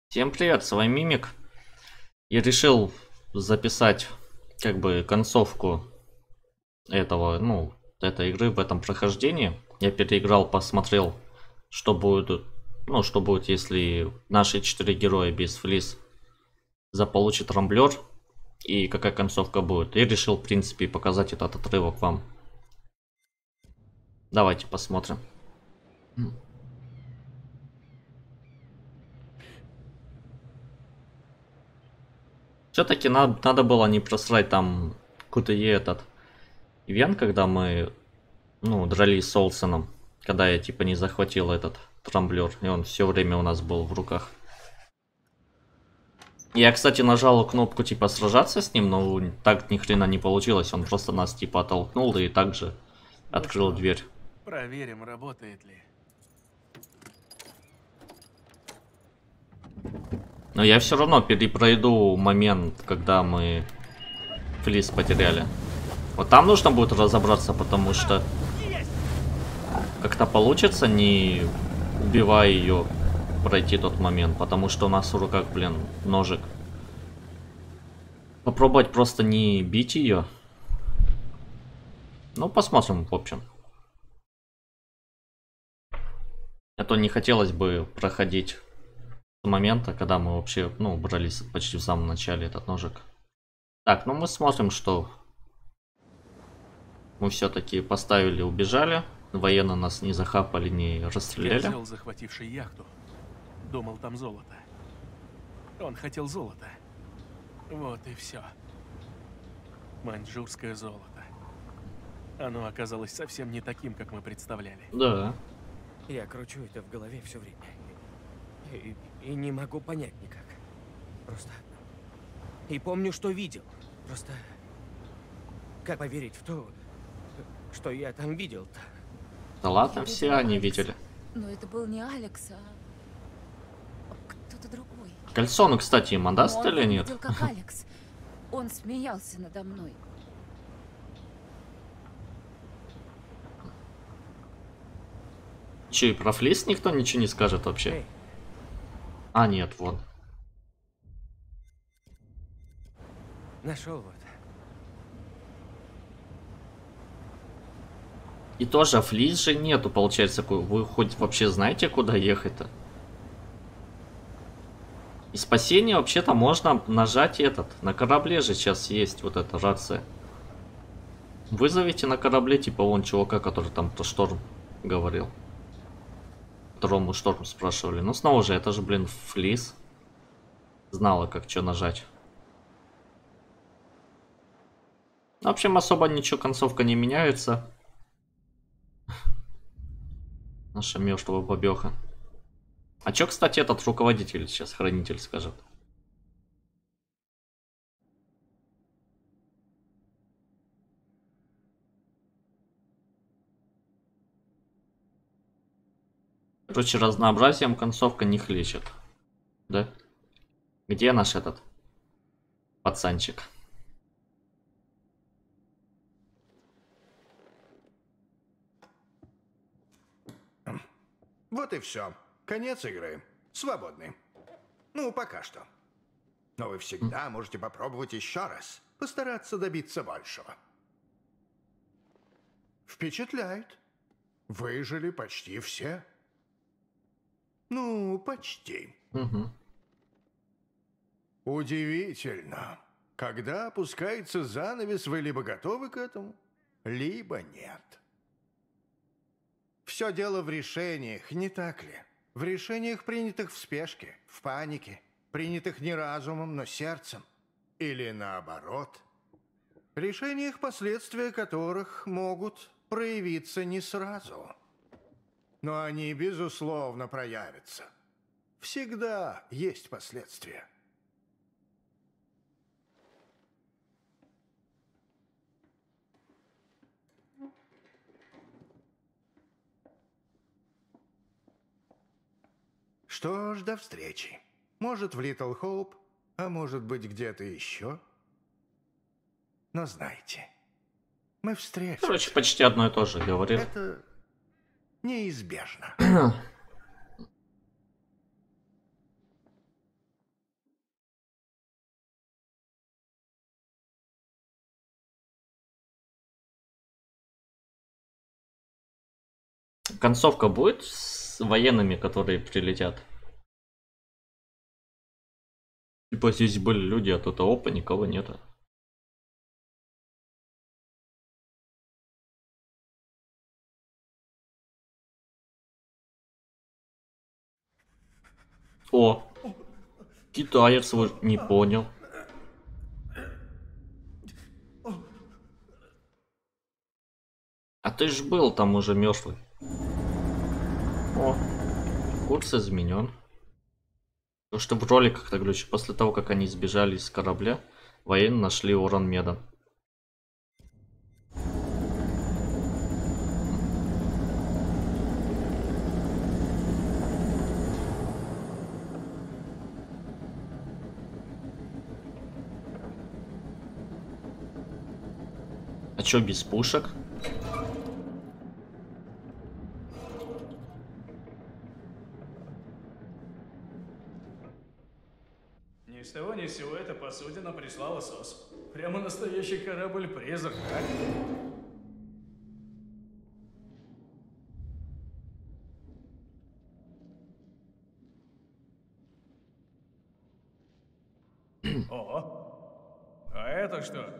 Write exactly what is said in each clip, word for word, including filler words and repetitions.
Всем привет, с вами Мимик. Я решил записать как бы концовку этого, ну, этой игры в этом прохождении. Я переиграл, посмотрел, что будет, ну, что будет, если наши четыре героя без флис заполучат рамблер и какая концовка будет. И решил, в принципе, показать этот отрывок вам. Давайте посмотрим. Все-таки надо, надо было не просрать там ку тэ е этот ивент, когда мы, ну, дрались с Олсеном, когда я типа не захватил этот трамблер, и он все время у нас был в руках. Я, кстати, нажал кнопку типа сражаться с ним, но так ни хрена не получилось, он просто нас типа оттолкнул и также Ну открыл что, дверь. проверим, работает ли. Но я все равно перепройду момент, когда мы флис потеряли. Вот там нужно будет разобраться, потому что как-то получится, не убивая ее, пройти тот момент, потому что у нас в руках, блин, ножик. Попробовать просто не бить ее. Ну, посмотрим, в общем. А то не хотелось бы проходить с момента, когда мы вообще, ну, брались почти в самом начале этот ножик. Так, ну мы смотрим, что мы все-таки поставили, убежали. Военно нас не захапали, не расстреляли. Козел, захвативший яхту, думал, там золото. Он хотел золото. Вот и все. Маньчжурское золото. Оно оказалось совсем не таким, как мы представляли. Да. Я кручу это в голове все время. И, и не могу понять никак. Просто... И помню, что видел. Просто... Как поверить в то, что я там видел-то? Да ладно, все они видели. Но это был не Алекс, а кто-то другой. Кольцо, ну, кстати, им отдаст Но он или нет? выглядел как Алекс. Он смеялся надо мной. Че, и про флис никто ничего не скажет вообще? Эй, А, нет, вот. нашел вот. И тоже флис же нету, получается. Вы хоть вообще знаете, куда ехать-то? И спасение вообще-то можно нажать этот. На корабле же сейчас есть вот эта рация. Вызовите на корабле, типа вон чувака, который там про шторм говорил. Второму шторм спрашивали. Ну снова же, это же, блин, флис. Знала, как что нажать. В общем, особо ничего, концовка не меняется. Наша мертвая бабеха. А чё, кстати, этот руководитель сейчас, хранитель, скажет? Короче, разнообразием концовка не хлещет. Да? Где наш этот пацанчик? Вот и все. Конец игры. Свободны. Ну, пока что. Но вы всегда можете попробовать еще раз. Постараться добиться большего. Впечатляет. Выжили почти все. Ну, почти. Угу. Удивительно. Когда опускается занавес, вы либо готовы к этому, либо нет. Все дело в решениях, не так ли? В решениях, принятых в спешке, в панике, принятых не разумом, но сердцем. Или наоборот. Решениях, последствия которых могут проявиться не сразу. Но они, безусловно, проявятся. Всегда есть последствия. Что ж, до встречи. Может, в Литл Хоуп, а может быть, где-то еще. Но знайте, мы встретимся. Короче, почти одно и то же говорил. Это неизбежно. концовка будет с военными, которые прилетят? Типа здесь были люди, а тут опа, никого нету. О, китаец вот не понял. А ты ж был там уже мертвый. О, курс изменен. Потому что в роликах, так говорю, после того, как они сбежали с корабля, военные нашли уран меда. А чё без пушек? Ни с того ни с сего эта посудина прислала СОС. Прямо настоящий корабль-призрак, а? О, а это что?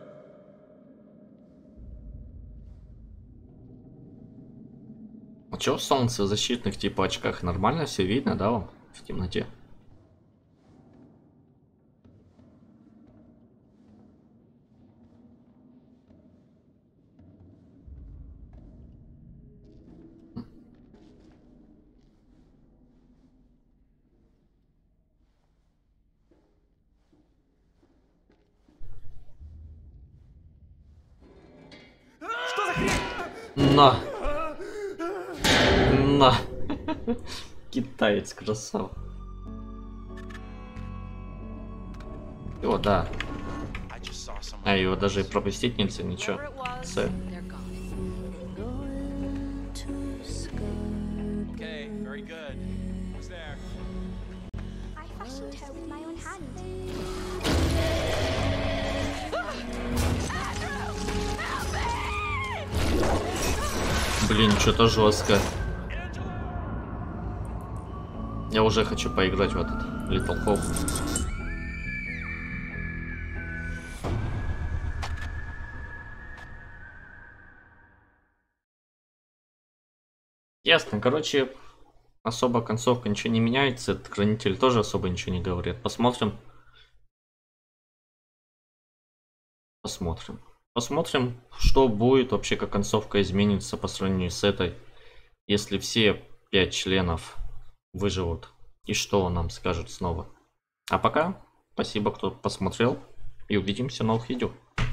А чё в солнцезащитных типа очках нормально все видно, да, вам в темноте? Что за хрень? На! На! Китаец, красава. О, да. А, его даже и пропустить нельзя, ничего. С. Okay, very good. Who's there? I fashioned her with my own hand. Блин, что-то жестко. Я уже хочу поиграть в этот Little Hope. Ясно, короче, особо концовка ничего не меняется, этот хранитель тоже особо ничего не говорит. Посмотрим. Посмотрим. Посмотрим, что будет вообще, как концовка изменится по сравнению с этой. Если все пять членов выживут. И что он нам скажет снова. А пока, спасибо, кто посмотрел. И увидимся в новых видео.